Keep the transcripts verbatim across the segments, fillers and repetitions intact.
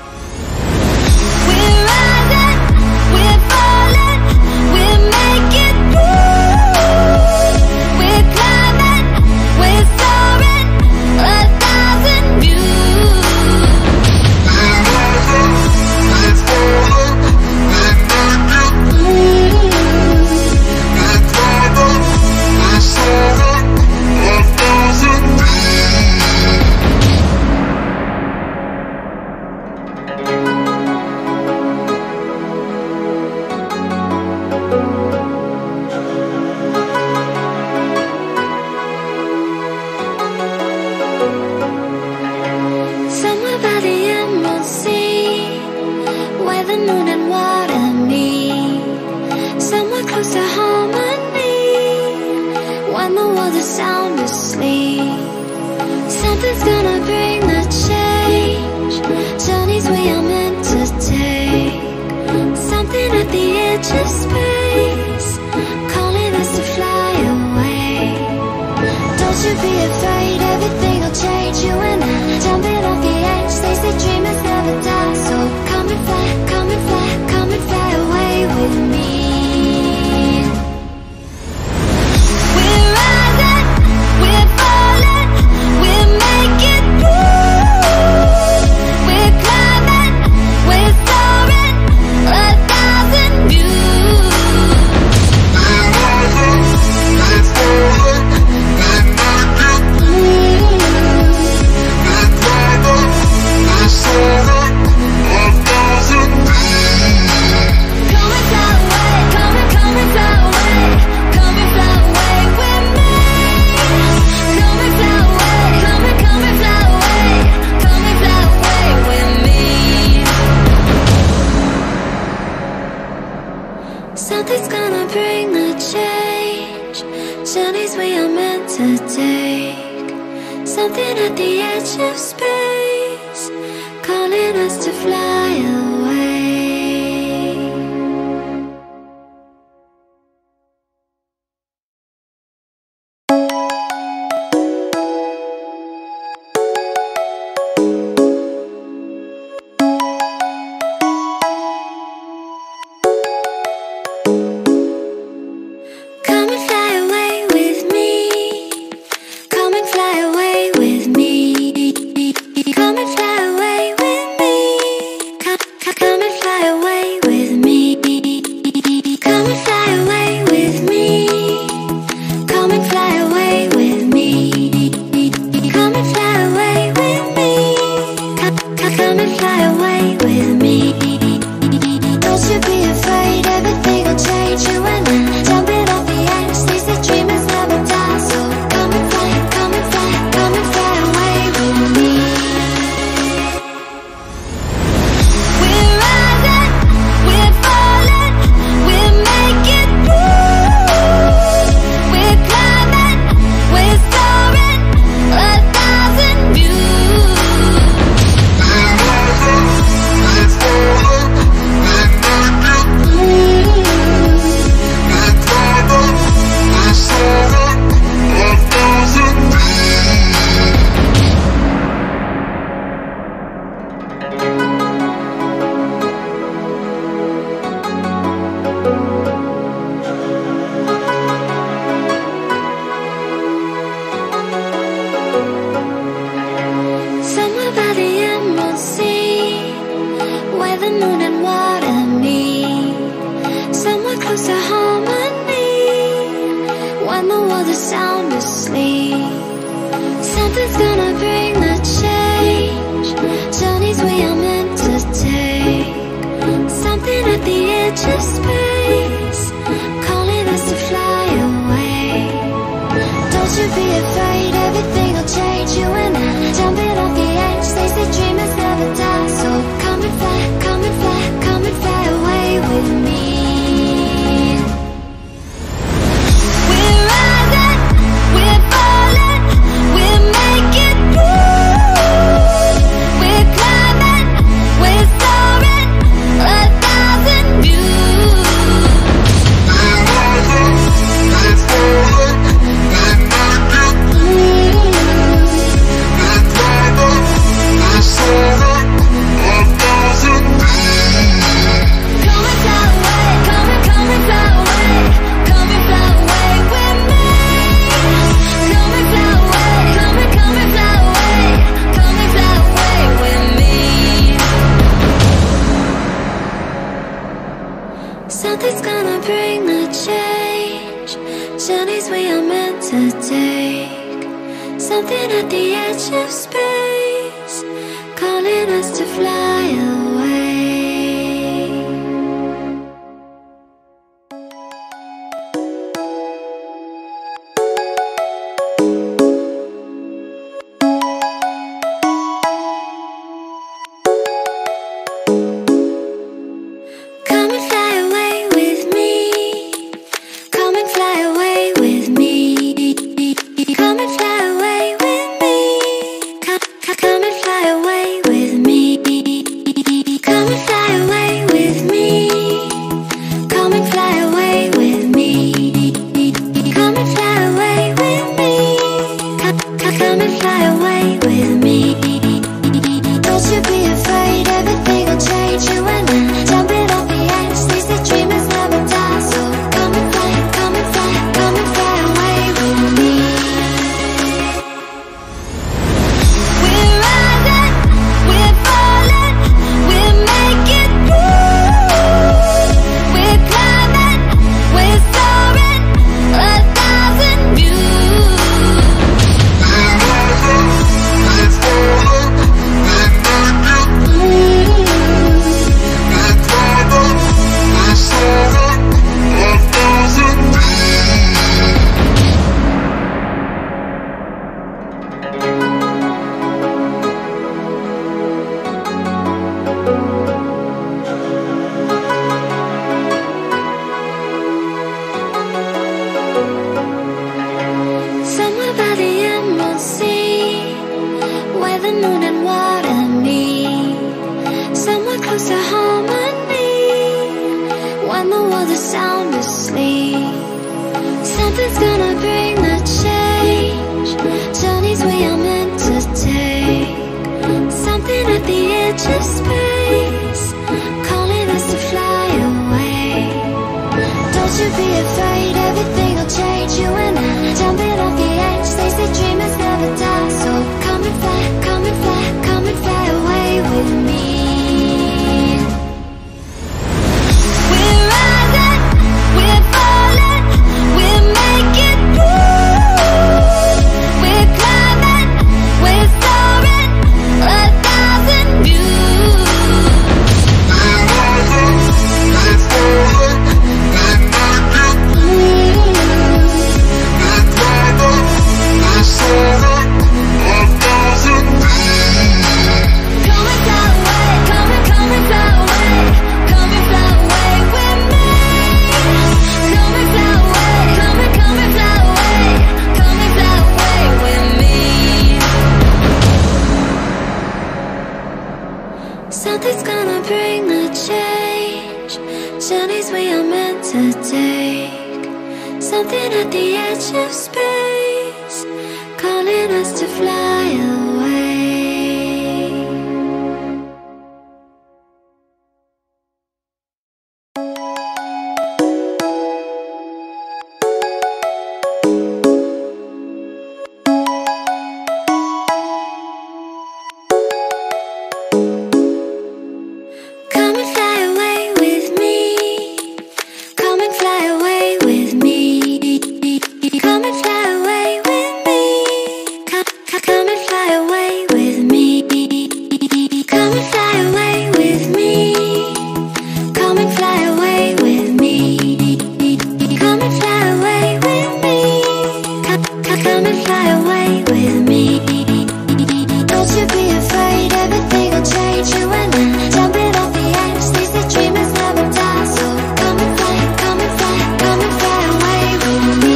We're rising, we're falling, we're making moves. We're climbing, we're soaring, a thousand views. We're rising, we're falling, we're making moves. We're climbing, we're soaring, a thousand views. Somewhere by the emerald sea, where the moon and water meet. Somewhere close to harmony, when the world is sound asleep. Something's gonna bring the change, journeys we are meant to take. Something at the edge of space, calling us to fly away. Don't you be afraid, everything will change. You and I, jumping off the edge. They say dreamers never die, so come and fly, come and fly, come and fly away with me. gonna bring the change. Journeys we are meant to take. Something at the edge of space, calling us to fly away. the moon and water meet, somewhere close to harmony. When the world is sound asleep, something's gonna bring the change. Journeys we are meant to take, something at the edge of space, calling us to fly away. Don't you be afraid, everything will change. You and I, jumping off the edge. They say dreamers never die, so come and fly, come and fly, come and fly away with me. We're rising, we're falling, we're making moves. We're climbing, we're soaring, a thousand views. We're rising, we're falling, we're making moves. We're climbing, we're soaring, a thousand views. Come and fly away, come and come and fly away, come and fly away with me. Come and fly away, come and come and fly away, come and fly away with me. Something's gonna bring the change. Journeys we are meant to take, something at the edge of space, calling us to fly away. Come and fly away with me. Come and fly away with me. Come and fly away with me. Come, come, come and fly away with me. Come and fly away with me. Come and fly away with me. Come and fly away with me. Come, come, come and fly away with me. Don't you be afraid, everything will change. You and I, jumping off the edge. They say dreamers never die, so come and fly, come and fly, come and fly away with me.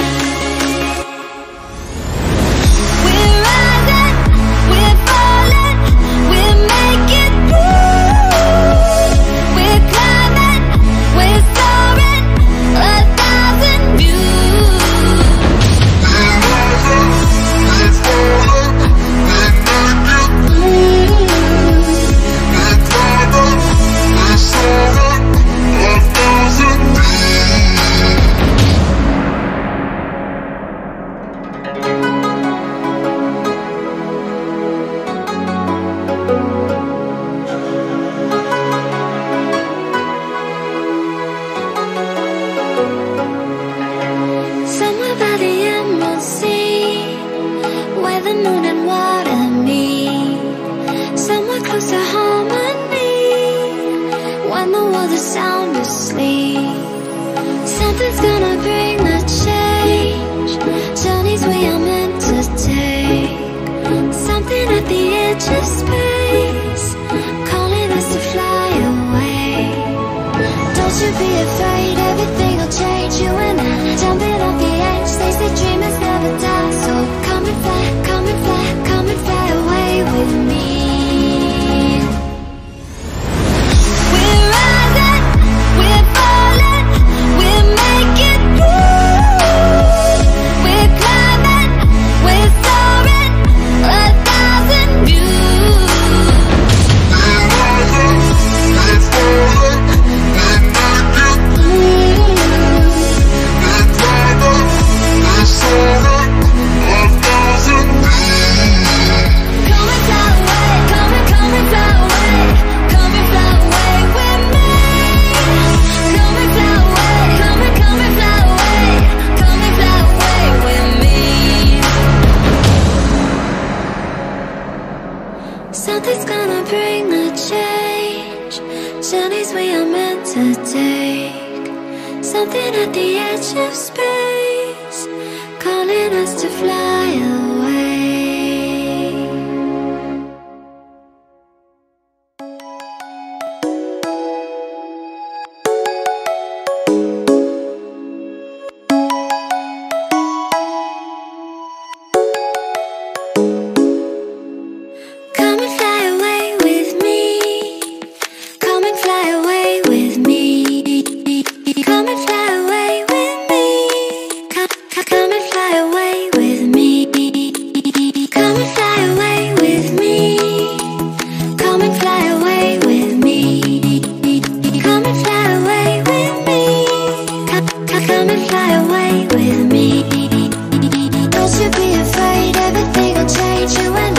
We're rising, we're falling, we're making moves. We're climbing, we're soaring, a thousand views. We're rising, we're falling, we're making moves. We're climbing, we're soaring, a thousand views. Somewhere by the emerald sea, where the moon and water meet, somewhere close to harmony. When the world is sound asleep, something's gonna bring the change. Journeys we are meant to take, something at the edge of space, calling us to fly away. Don't you be afraid, everything will change. You and I, jumping off the edge. They say dreamers never die, so come and fly, come and fly, come and fly away with me. We're rising, we're falling, we're making moves. We're climbing, we're soaring, a thousand views. We're rising, we're falling, we're making moves. We're climbing, we're soaring, a thousand views. Come and fly away, come and come and fly away, come and fly away with me. Come and fly away, come and come and fly away, come and fly away with me. Something's gonna bring the change. Journeys we are meant to take, something at the edge of space, calling us to fly away. away with me. Don't you be afraid, everything will change. You and